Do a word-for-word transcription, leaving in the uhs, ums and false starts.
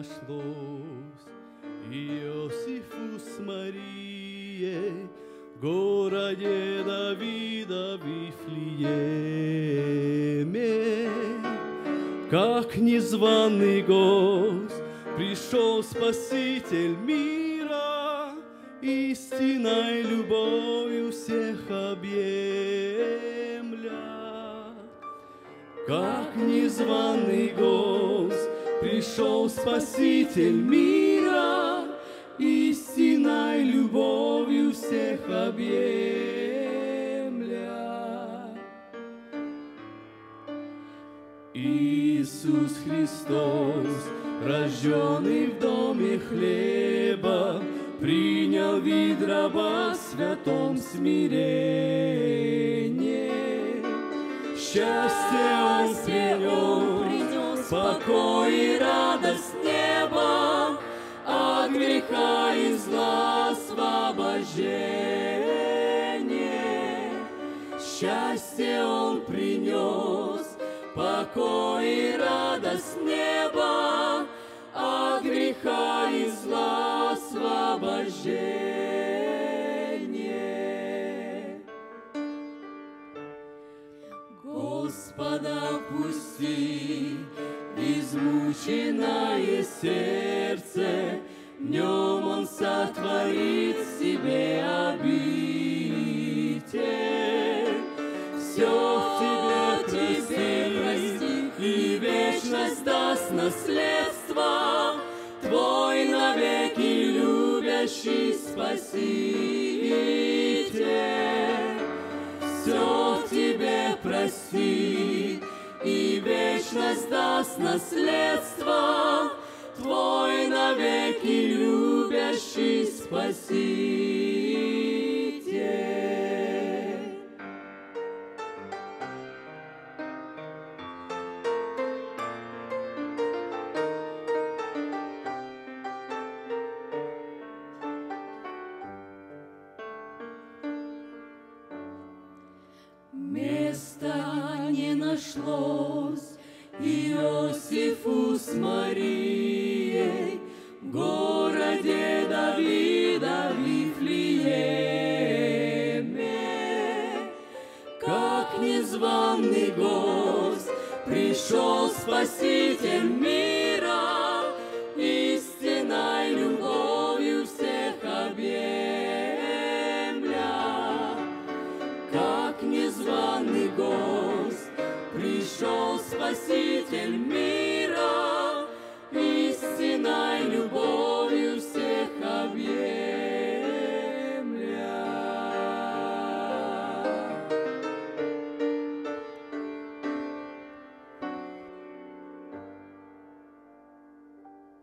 нашлось Иосифу с Марией в городе Давида Вифлееме. Как незваный гость пришел Спаситель мира, истинной любовью всех объемля. Как незваный гость пришел Спаситель мира, истинной любовью всех объемля. Иисус Христос, рожденный в доме хлеба, принял вид раба в святом смирении. Счастье Он принес, покой и радость неба, от греха и зла освобождение. Счастье Он принес, покой и радость неба, от греха и зла освобождение. Господа, пусти измученное сердце, в нем Он сотворит себе обитель. Все в тебе прости, и вечность даст наследство, Твой навеки любящий Спаситель. Все в тебе прости, и вечность даст наследство, Твой навеки любящий Спаситель. Места не нашлось Иосифу с Марией в городе Давида Вифлееме. Как незваный гость пришел Спаситель мира, истинной любовью всех объемля. Как незваный гость пришел Спаситель мира,